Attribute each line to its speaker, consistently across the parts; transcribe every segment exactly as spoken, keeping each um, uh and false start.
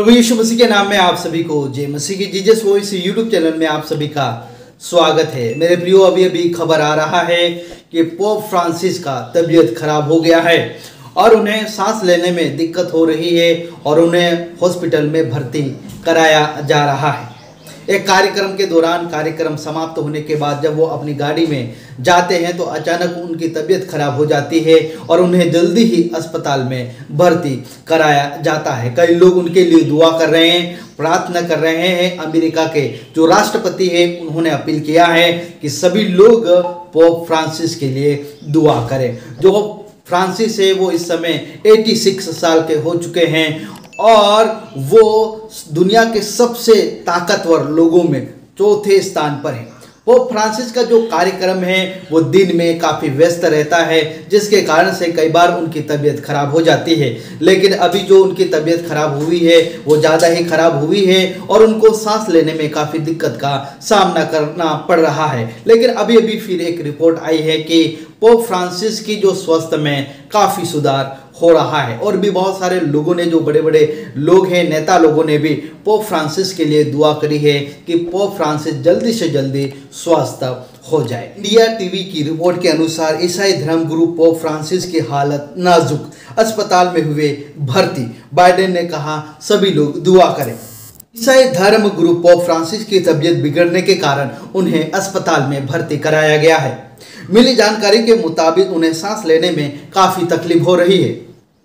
Speaker 1: प्रभु यीशु मसीह के नाम में आप सभी को जय मसीह की जीसस वॉइस यूट्यूब चैनल में आप सभी का स्वागत है। मेरे प्रियो, अभी अभी खबर आ रहा है कि पोप फ्रांसिस का तबीयत खराब हो गया है और उन्हें सांस लेने में दिक्कत हो रही है और उन्हें हॉस्पिटल में भर्ती कराया जा रहा है। एक कार्यक्रम के दौरान कार्यक्रम समाप्त होने के बाद जब वो अपनी गाड़ी में जाते हैं तो अचानक उनकी तबीयत खराब हो जाती है और उन्हें जल्दी ही अस्पताल में भर्ती कराया जाता है। कई लोग उनके लिए दुआ कर रहे हैं, प्रार्थना कर रहे हैं। अमेरिका के जो राष्ट्रपति हैं उन्होंने अपील किया है कि सभी लोग पोप फ्रांसिस के लिए दुआ करें। जो फ्रांसिस है वो इस समय छियासी साल के हो चुके हैं और वो दुनिया के सबसे ताकतवर लोगों में चौथे स्थान पर है। पोप फ्रांसिस का जो कार्यक्रम है वो दिन में काफ़ी व्यस्त रहता है, जिसके कारण से कई बार उनकी तबीयत खराब हो जाती है। लेकिन अभी जो उनकी तबीयत खराब हुई है वो ज़्यादा ही खराब हुई है और उनको सांस लेने में काफ़ी दिक्कत का सामना करना पड़ रहा है। लेकिन अभी अभी फिर एक रिपोर्ट आई है कि पोप फ्रांसिस की जो स्वास्थ्य में काफ़ी सुधार हो रहा है और भी बहुत सारे लोगों ने, जो बड़े बड़े लोग हैं, नेता लोगों ने भी पोप फ्रांसिस के लिए दुआ करी है कि पोप फ्रांसिस जल्दी से जल्दी स्वस्थ हो जाए। इंडिया टीवी की रिपोर्ट के अनुसार ईसाई धर्मगुरु पोप फ्रांसिस की हालत नाजुक, अस्पताल में हुए भर्ती। बाइडेन ने कहा सभी लोग दुआ करें। ईसाई धर्म गुरु पोप फ्रांसिस की तबीयत बिगड़ने के कारण उन्हें अस्पताल में भर्ती कराया गया है। मिली जानकारी के मुताबिक उन्हें सांस लेने में काफ़ी तकलीफ हो रही है,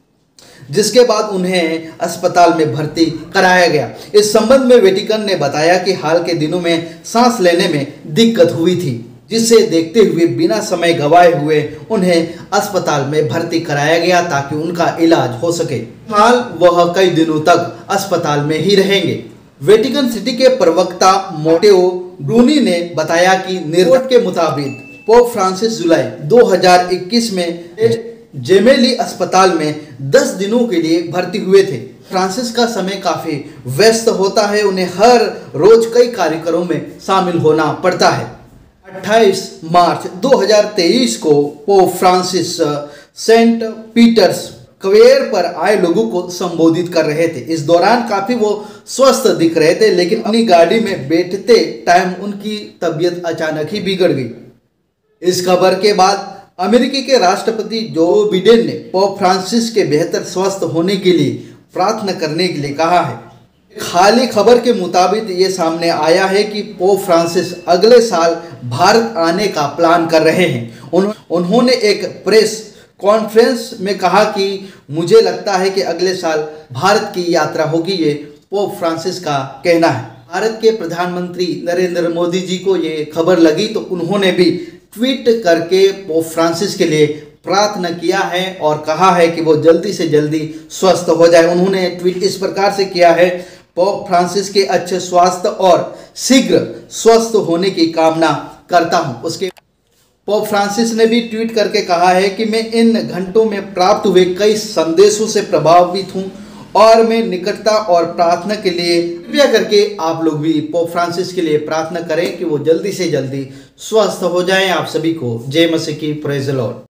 Speaker 1: जिसके बाद उन्हें अस्पताल में भर्ती कराया गया। इस संबंध में वेटिकन ने बताया कि हाल के दिनों में सांस लेने में दिक्कत हुई थी, जिसे देखते हुए बिना समय गंवाए हुए उन्हें अस्पताल में भर्ती कराया गया ताकि उनका इलाज हो सके। हाल वह कई दिनों तक अस्पताल में ही रहेंगे। वेटिकन सिटी के प्रवक्ता मोटेओ ब्रूनी ने बताया कि रिपोर्ट के मुताबिक पोप फ्रांसिस जुलाई दो हज़ार इक्कीस में जेमेली अस्पताल में दस दिनों के लिए भर्ती हुए थे। फ्रांसिस का समय काफ़ी व्यस्त होता है, उन्हें हर रोज कई कार्यक्रमों में शामिल होना पड़ता है। अट्ठाईस मार्च दो हज़ार तेईस को Pope Francis Saint Peter's square पर आए लोगों को संबोधित कर रहे थे। इस दौरान काफ़ी वो स्वस्थ दिख रहे थे, लेकिन अपनी गाड़ी में बैठते टाइम उनकी तबीयत अचानक ही बिगड़ गई। इस खबर के बाद अमेरिकी के राष्ट्रपति जो बिडेन ने पोप फ्रांसिस के बेहतर स्वस्थ होने के लिए प्रार्थना करने के लिए कहा है। खाली खबर के मुताबिक ये सामने आया है कि पोप फ्रांसिस अगले साल भारत आने का प्लान कर रहे हैं। उन, उन्होंने एक प्रेस कॉन्फ्रेंस में कहा कि मुझे लगता है कि अगले साल भारत की यात्रा होगी। ये पोप फ्रांसिस का कहना है। भारत के प्रधानमंत्री नरेंद्र मोदी जी को ये खबर लगी तो उन्होंने भी ट्वीट करके पोप फ्रांसिस के लिए प्रार्थना किया है और कहा है कि वो जल्दी से जल्दी स्वस्थ हो जाए। उन्होंने ट्वीट इस प्रकार से किया है, पोप फ्रांसिस के अच्छे स्वास्थ्य और शीघ्र स्वस्थ होने की कामना करता हूँ। उसके पोप फ्रांसिस ने भी ट्वीट करके कहा है कि मैं इन घंटों में प्राप्त हुए कई संदेशों से प्रभावित हूँ और मैं निकटता और प्रार्थना के लिए कृपया करके आप लोग भी पोप फ्रांसिस के लिए प्रार्थना करें कि वो जल्दी से जल्दी स्वस्थ हो जाएं। आप सभी को जय मसीह की, प्रेज़ द लॉर्ड।